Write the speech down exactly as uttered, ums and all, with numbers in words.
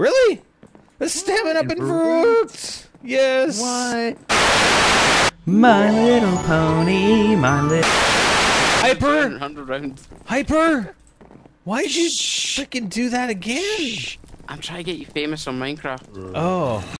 Really? The stamina up improved! Yes! What? My Little Pony, my little... Hyper! one hundred rounds. Hyper! Why'd you freaking do that again? I'm trying to get you famous on Minecraft. Oh.